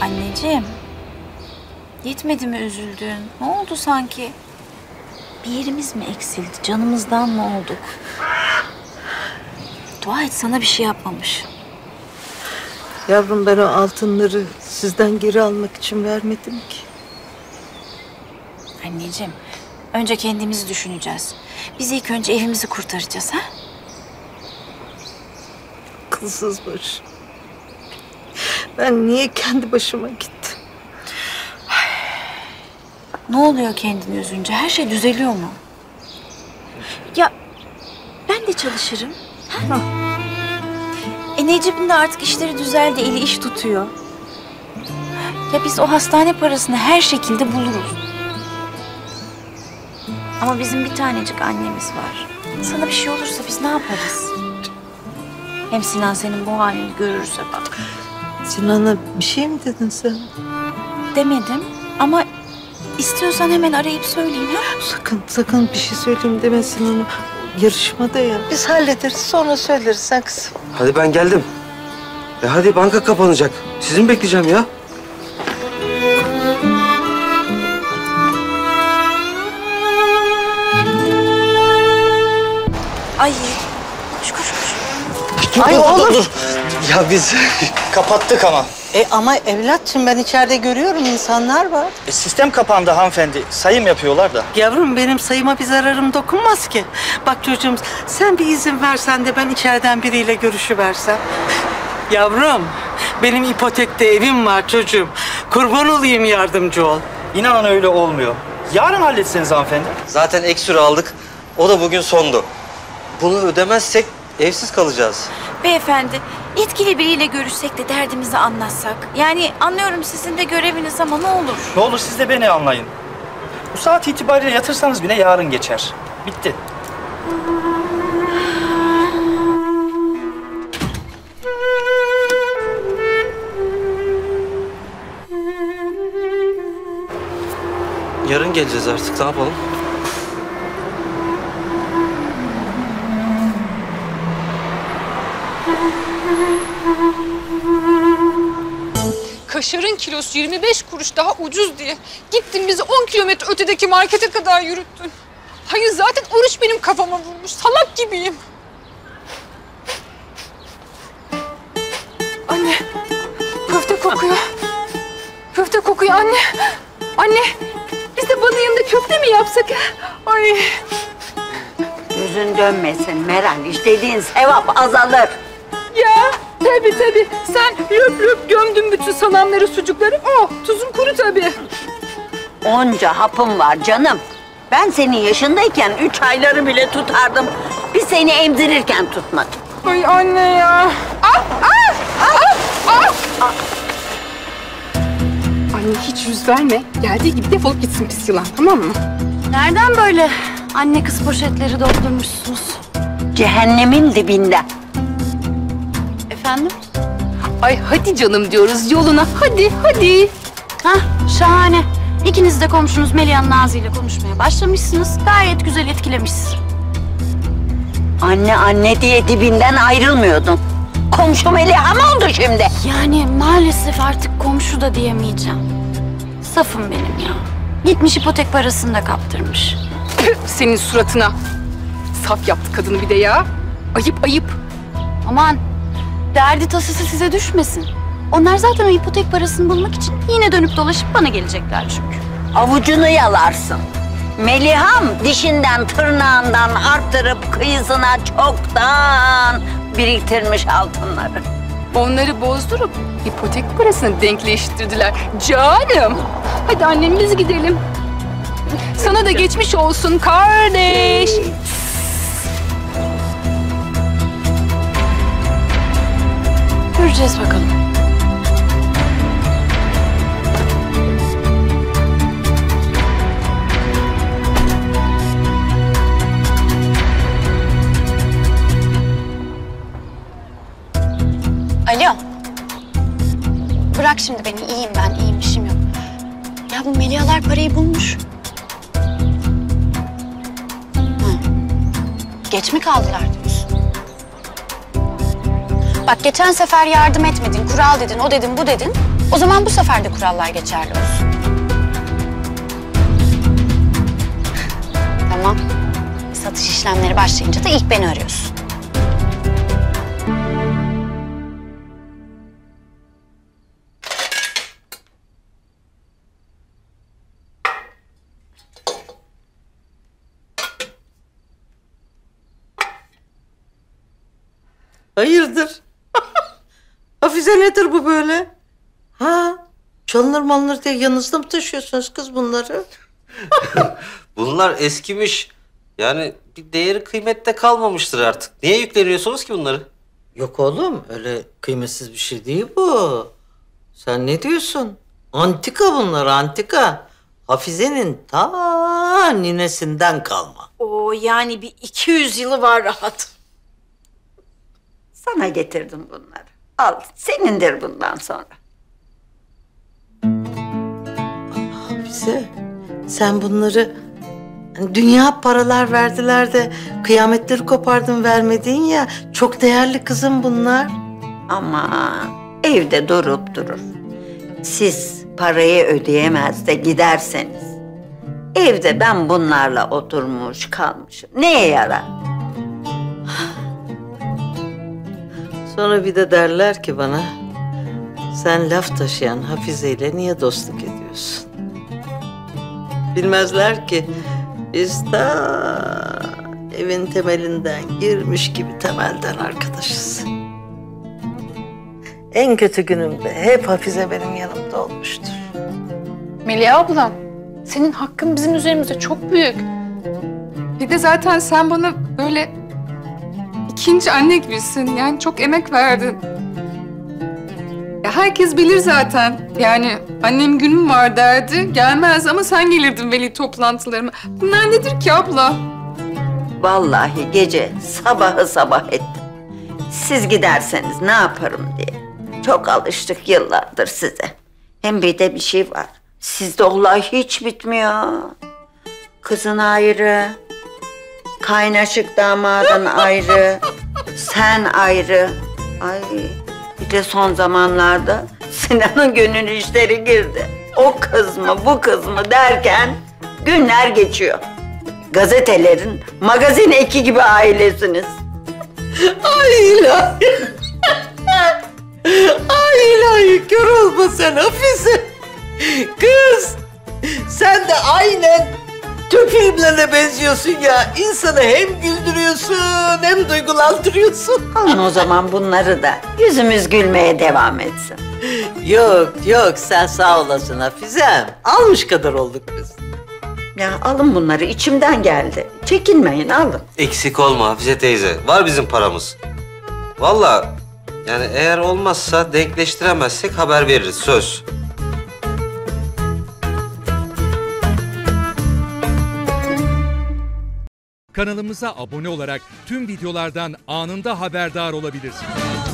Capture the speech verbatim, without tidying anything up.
Anneciğim, yetmedi mi üzüldün? Ne oldu sanki? Bir yerimiz mi eksildi? Canımızdan mı olduk? Dua et sana bir şey yapmamış. Yavrum ben o altınları sizden geri almak için vermedim ki. Anneciğim, önce kendimizi düşüneceğiz. Biz ilk önce evimizi kurtaracağız ha? Kılsız baş. Ben niye kendi başıma gittim? Ne oluyor kendini üzünce? Her şey düzeliyor mu? Ya ben de çalışırım. Ha? E Necip'in de artık işleri düzeldi, eli iş tutuyor. Ya biz o hastane parasını her şekilde buluruz. Ama bizim bir tanecik annemiz var. Sana bir şey olursa biz ne yaparız? Hem Sinan senin bu halini görürse bak. Sinan'a bir şey mi dedin sen? Demedim ama istiyorsan hemen arayıp söyleyeyim ha? Sakın, sakın bir şey söyleyeyim deme Sinan'a. Yarışmada ya. Biz hallederiz, sonra söyleriz sen kızım. Hadi ben geldim. E hadi banka kapanacak. Sizi mi bekleyeceğim ya? Ay koş koş koş. Dur, Ay dur, oğlum. dur, dur. Ya biz kapattık ama. E ama evlatçım ben içeride görüyorum insanlar var. E, sistem kapandı hanımefendi. Sayım yapıyorlar da. Yavrum benim sayıma bir zararım dokunmaz ki. Bak çocuğum sen bir izin versen de ben içeriden biriyle görüşüversem. Yavrum benim ipotekte evim var çocuğum. Kurban olayım yardımcı ol. İnanın öyle olmuyor. Yarın halletseniz hanımefendi. Zaten ek süre aldık. O da bugün sondu. Bunu ödemezsek evsiz kalacağız. Beyefendi, yetkili biriyle görüşsek de derdimizi anlatsak. Yani anlıyorum sizin de göreviniz ama ne olur. Ne olur siz de beni anlayın. Bu saat itibariyle yatırsanız bile yarın geçer. Bitti. Yarın geleceğiz artık. Ne yapalım? Kaşarın kilosu yirmi beş kuruş daha ucuz diye gittin bizi on kilometre ötedeki markete kadar yürüttün. Hayır zaten oruç benim kafama vurmuş. Salak gibiyim. Anne, köfte kokuyor. Köfte kokuyor anne. Anne, biz de balın yanında köfte mi yapsak? Ay. Yüzün dönmesin Meral. İşlediğin sevap azalır. Ya tabii tabii. Sen löp löp gömdün bütün salamları, sucukları. Oh, tuzun kuru tabii. Onca hapım var canım. Ben senin yaşındayken üç ayları bile tutardım. Bir seni emzirirken tutmadım. Ay anne ya. Ah, ah, ah, ah, ah. Anne hiç yüz verme. Geldiği gibi defolup gitsin pis yılan, tamam mı? Nereden böyle anne kız poşetleri doldurmuşsunuz? Cehennemin dibinden. Efendim? Ay hadi canım diyoruz yoluna. Hadi, hadi. Hah, şahane. İkiniz de komşunuz Melihan Nazi ile konuşmaya başlamışsınız. Gayet güzel etkilemişsiniz. Anne anne diye dibinden ayrılmıyordun. Komşu Meliha mı oldu şimdi? Yani maalesef artık komşu da diyemeyeceğim. Safım benim ya. Gitmiş ipotek parasını da kaptırmış. Püh, senin suratına. Saf yaptı kadını bir de ya. Ayıp ayıp. Aman, derdi tasası size düşmesin. Onlar zaten o ipotek parasını bulmak için yine dönüp dolaşıp bana gelecekler çünkü. Avucunu yalarsın. Meliham dişinden tırnağından arttırıp kıyısına çoktan biriktirmiş altınları. Onları bozdurup ipotek parasını denkleştirdiler. Canım. Hadi annem biz gidelim. Sana da geçmiş olsun kardeş. Göreceğiz bakalım. Alo. Bırak şimdi beni. İyiyim ben. İyiyim. İşim yok. Ya bu Melihalar parayı bulmuş. Hı. Geç mi kaldılar diyorsun? Bak geçen sefer yardım etmedin, kural dedin, o dedin, bu dedin. O zaman bu sefer de kurallar geçerli olsun. Tamam. Satış işlemleri başlayınca da ilk beni arıyorsun. Hayırdır? Hafize nedir bu böyle? Ha? Çalınır malınır diye yanınızda mı taşıyorsunuz kız bunları? Bunlar eskimiş. Yani bir değeri kıymette kalmamıştır artık. Niye yükleniyorsunuz ki bunları? Yok oğlum, öyle kıymetsiz bir şey değil bu. Sen ne diyorsun? Antika bunlar, antika. Hafize'nin ta ninesinden kalma. Oo, yani bir iki yüz yılı var rahat. Sana getirdim bunları. Al, senindir bundan sonra. Hafize, sen bunları hani dünya paralar verdiler de kıyametleri kopardın vermedin ya. Çok değerli kızım bunlar. Ama evde durup durur. Siz parayı ödeyemez de giderseniz. Evde ben bunlarla oturmuş kalmışım. Neye yarar? Sonra bir de derler ki bana, sen laf taşıyan Hafize ile niye dostluk ediyorsun? Bilmezler ki biz ta evin temelinden girmiş gibi temelden arkadaşız. En kötü günümde hep Hafize benim yanımda olmuştur. Melih ablam, senin hakkın bizim üzerimizde çok büyük. Bir de zaten sen bana böyle ikinci anne gibisin. Yani çok emek verdin. Ya herkes bilir zaten. Yani annem günüm var derdi, gelmez ama sen gelirdin veli toplantılarıma. Bunlar nedir ki abla? Vallahi gece sabahı sabah ettim. Siz giderseniz ne yaparım diye. Çok alıştık yıllardır size. Hem bir de bir şey var. Sizde olay hiç bitmiyor. Kızın ayrı, kaynaşık damadın ayrı, sen ayrı. Ay bir de son zamanlarda Sinan'ın gönül işleri girdi. O kız mı bu kız mı derken günler geçiyor. Gazetelerin magazin eki gibi ailesiniz. Ay ilahi. Ay ilahi, kör olma sen Hafize. Kız, sen de aynen Türk filmlerine benziyorsun ya. İnsanı hem güldürüyorsun hem duygulandırıyorsun. Alın o zaman bunları da yüzümüz gülmeye devam etsin. Yok yok, sen sağ olasın Hafizem. Almış kadar olduk biz. Ya alın bunları, içimden geldi. Çekinmeyin, alın. Eksik olma Hafize teyze. Var bizim paramız. Vallahi yani eğer olmazsa denkleştiremezsek haber veririz, söz. Kanalımıza abone olarak tüm videolardan anında haberdar olabilirsiniz.